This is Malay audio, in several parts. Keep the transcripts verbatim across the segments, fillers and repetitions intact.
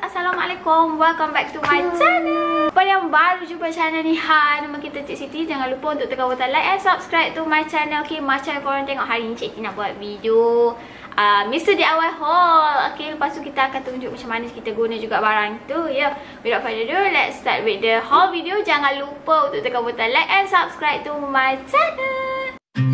Assalamualaikum, welcome back to my channel. Pada yang baru jumpa channel ni, hai, nama kita Cik Siti. Jangan lupa untuk tekan butang like and subscribe to my channel. Okay, macam korang tengok hari ni Cik Siti nak buat video uh, Mister D I Y haul. Okay, lepas tu kita akan tunjuk macam mana kita guna juga barang tu, ya. Yeah. Without further ado, let's start with the haul video. Jangan lupa untuk tekan butang like and subscribe to my channel.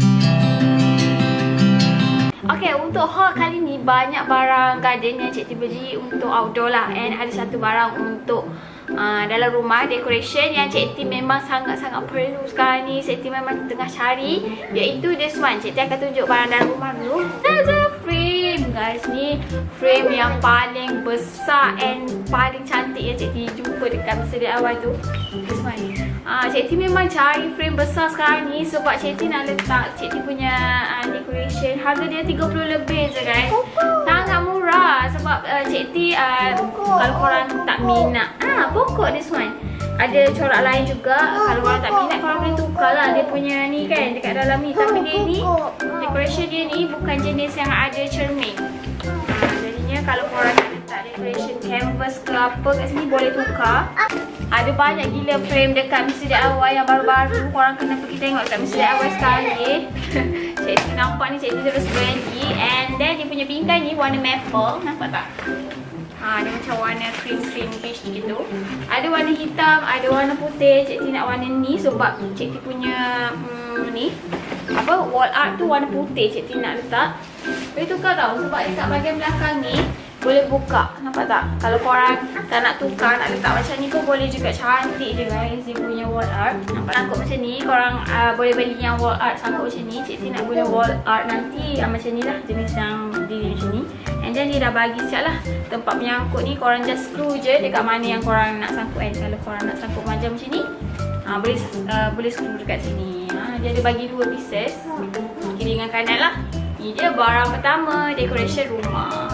Okay, untuk haul kali ni banyak barang garden yang Cik Siti beli untuk outdoor lah. And ada satu barang untuk uh, dalam rumah, decoration yang Cik Siti memang sangat-sangat perlu sekarang ni. Cik Siti memang tengah cari, iaitu this one. Cik Siti akan tunjuk barang dalam rumah dulu. Tada, frame guys, ni frame yang paling besar and paling cantik yang Cik Siti jumpa dekat Mister D I Y tu. This one. Uh, Cik Siti memang cari frame besar sekarang ni sebab Cik Siti nak letak Cik Siti punya uh, decoration. Harga dia tiga puluh lebih je guys. Sangat murah sebab uh, Cik Siti uh, kalau korang tak minat, ah pokok this one. Ada corak lain juga. Kalau korang tak minat, korang boleh tukar lah dia punya ni kan dekat dalam ni. Tapi dia ni, decoration dia ni bukan jenis yang ada cermin. uh, Jadinya kalau korang nak letak decoration canvas ke apa kat sini, boleh tukar. Ada banyak gila frame dekat Mister D I Y yang baru-baru. Korang kena pergi tengok dekat Mister D I Y sekali. Cik Siti nampak ni, Cik Siti terus beli. And then dia punya pinggan ni warna maple. Nampak tak? Ha, dia macam warna cream-cream beige gitu. Ada warna hitam, ada warna putih. Cik Siti nak warna ni sebab Cik Siti punya hmm, ni apa, wall art tu warna putih. Cik Siti nak letak. Boleh tukar tau sebab dekat bahagian belakang ni boleh buka. Nampak tak? Kalau korang tak nak tukar, nak letak macam ni pun boleh juga. Cantik je guys dia punya wall art. Nampak sangkut macam ni. Korang uh, boleh beli yang wall art sangkut macam ni. Cik Siti nak guna wall art nanti uh, macam ni lah, jenis yang berdiri macam ni. And then dia dah bagi siap lah tempat menyangkut ni. Korang just screw je dekat mana yang korang nak sangkut kan. Kalau korang nak sangkut macam macam ni, uh, boleh uh, boleh screw dekat sini. uh, Dia ada bagi dua pieces, kiri dengan kanan lah. Ni dia barang pertama, decoration rumah.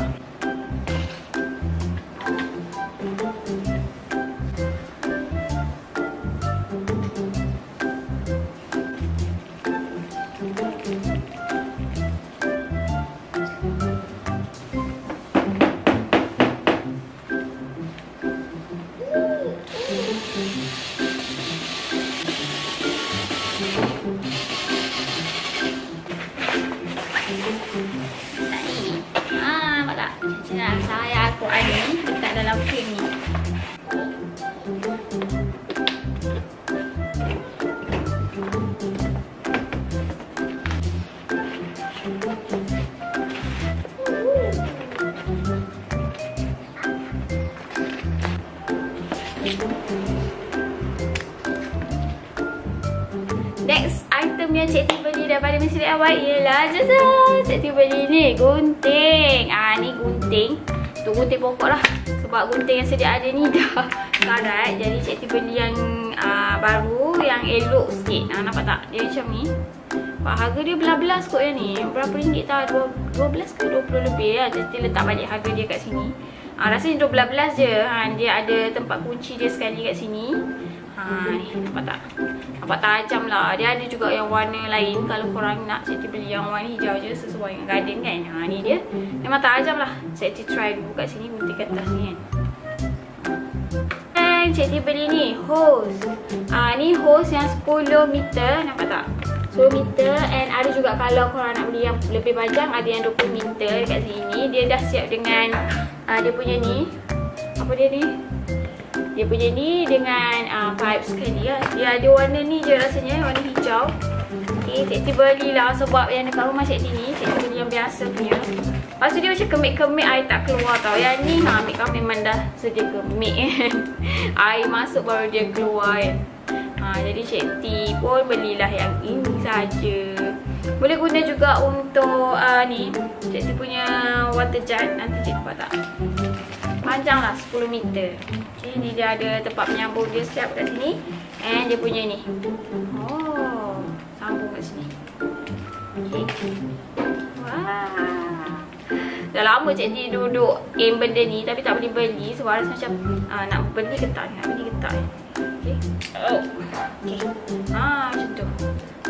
Saya aku ni letak dalam frame ni. Next item yang Cik Siti beli daripada Mister D I Y ialah jasa. Cik Siti beli ni gunting. Ah ni gunting. Tu gunting pokok lah. Sebab gunting yang sedia ada ni dah karat. Jadi Cik Siti beli yang uh, baru, yang elok sikit. Ah nampak tak? Dia macam ni. Pak, harga dia belas-belas kot yang ni. Berapa ringgit tau? dua belas ke dua puluh lebih lah. Cik Siti letak balik harga dia kat sini. Ah rasanya dua belas je. Ha, dia ada tempat kunci dia sekali kat sini. Ha ni nampak tak? Nampak tajam lah. Dia ada juga yang warna lain. Kalau korang nak, Cik Siti beli yang warna hijau je sesuai dengan garden kan. Ha ni dia. Memang tajam lah. Cik Siti try dulu kat sini, gunting kat atas ni kan. Dan Cik Siti beli ni hose. Ah ni hose yang sepuluh meter. Nampak tak? sepuluh meter. And ada juga kalau korang nak beli yang lebih panjang, ada yang dua puluh meter dekat sini. Dia dah siap dengan uh, dia punya ni. Apa dia ni? Dia punya ni dengan uh, pipe sekali lah. Dia ada warna ni je rasanya, warna hijau. Okay, Cik Siti belilah sebab yang dekat rumah Cik Siti ni, Cik Siti beli yang biasa punya. Lepas tu dia macam kemik-kemik, air tak keluar tau. Yang ni ha, makeup memang dah sedia kemik kan. Air masuk baru dia keluar kan. Ha, jadi Cik Siti pun belilah yang ini saja. Boleh guna juga untuk uh, ni Cik Siti punya water jar. Nanti Cik nampak tak? Panjang lah sepuluh meter. Okay, ni dia ada tempat menyambung dia siap kat sini. And dia punya ni. Oh, sambung kat sini. Okay. Wah. Dah lama Cik Siti duduk aim benda ni tapi tak boleh beli sebab rasa macam uh, nak beli ke tak, nak beli ke tak. Okay. Oh. Okay. Ha, macam tu.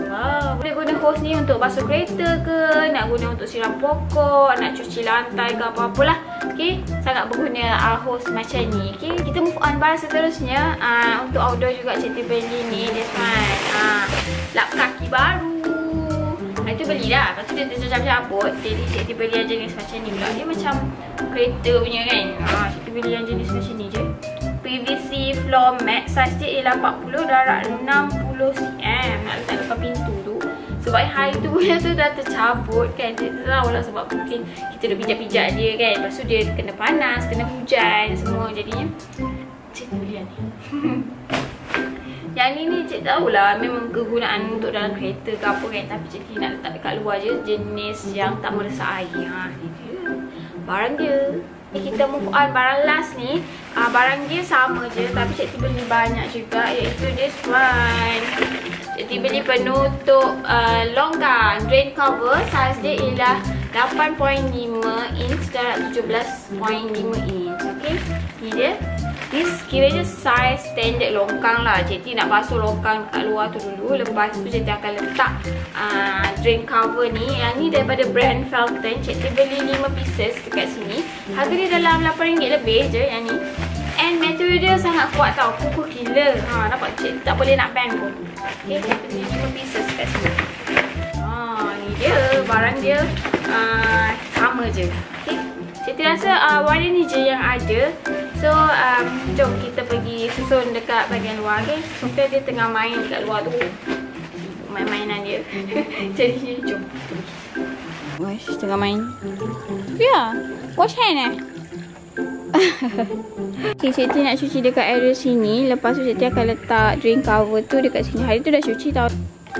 Wow. Boleh guna hose ni untuk basuh kereta ke, nak guna untuk siram pokok, nak cuci lantai ke apa-apalah. Okay, sangat berguna uh, hose macam ni. Okay, kita move on barang seterusnya. Uh, untuk outdoor juga Cik T beli ni, this one. Uh, lap kaki baru. Uh, itu belilah. Lepas tu dia tercabut-cabut. Jadi Cik T beli yang jenis macam ni pula. Dia macam kereta punya kan. Uh, Cik T beli yang jenis macam ni je. P V C floor mat. Saiz dia ialah empat puluh, darab enam puluh sentimeter. Nak letak depan pintu tu. Sebab hari tu punya tu dah tercabut kan. Kita tahu lah sebab mungkin kita dah pijak-pijak dia kan. Lepas tu dia kena panas, kena hujan semua. Jadinya Cik beli yang ni. Yang ni ni Cik tahulah memang kegunaan untuk dalam kereta ke apa kan. Tapi Cik nak letak dekat luar je. Jenis yang tak meresap air. Ha, ni dia barang dia. Kita move on barang last ni. uh, Barang dia sama je, tapi Cik T beli banyak juga, iaitu this one. Cik T beli penutup uh, longgang drain cover. Saiz dia ialah lapan perpuluhan lima inch darab tujuh belas perpuluhan lima inch. Okay, ni dia. This kiranya saiz standard longkang lah. Cik T nak basuh longkang kat luar tu dulu. Lepas tu Cik T akan letak uh, drain cover ni. Yang ni daripada brand Felton. Cik T beli lima pieces dekat sini. Harga dia dalam lapan ringgit lebih je yang ni. And material dia sangat kuat tau. Kukuh gila. Ha, nampak Cik T tak boleh nak bang pun. Okay, Cik T beli lima pieces dekat sini. Ha, ni dia. Barang dia uh, sama je. Okay, Cik T rasa uh, warna ni je yang ada. So, um, jom kita pergi susun dekat bahagian luar, okay? Sofia dia tengah main dekat luar tu. Main-mainan dia. Jadi, jom. Wash, tengah main. Sofia, wash hand eh? Okay, Cik T nak cuci dekat area sini. Lepas tu Cik T akan letak drain cover tu dekat sini. Hari tu dah cuci tau.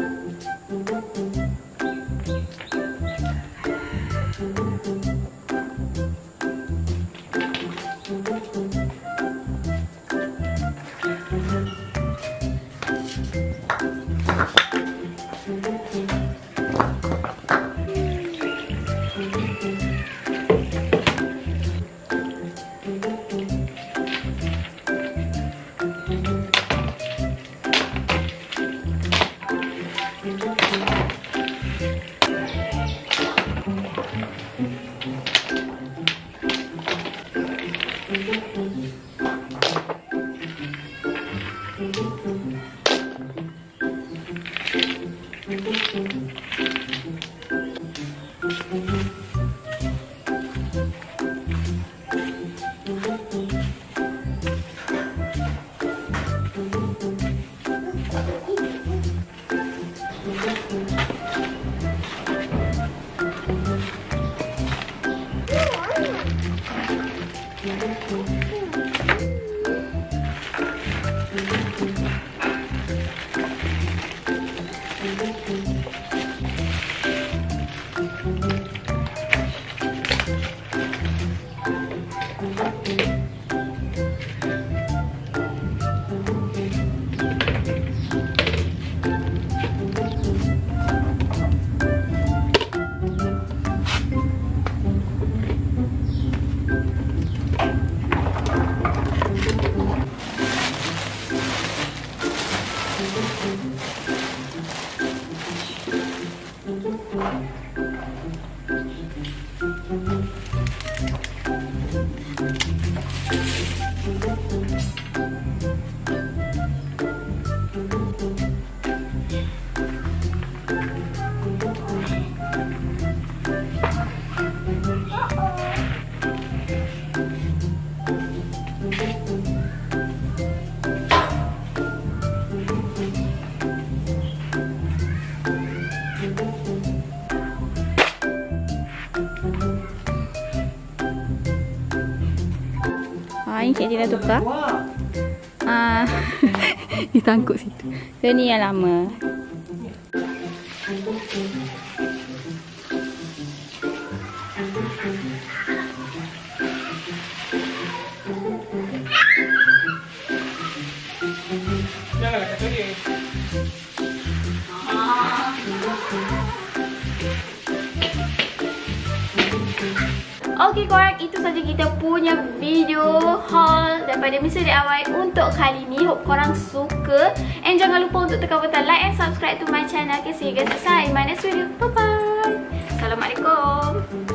Ha, ini Cik Tina tukar. Ah, ditangkut situ. So ni yang lama. Janganlah kata dia. Okey korang, itu saja saja kita punya video haul daripada Mister D I Y untuk kali ni. Hope korang suka. And jangan lupa untuk tekan butang like and subscribe to my channel. Okay, see you guys next time in my next video. Bye bye. Assalamualaikum.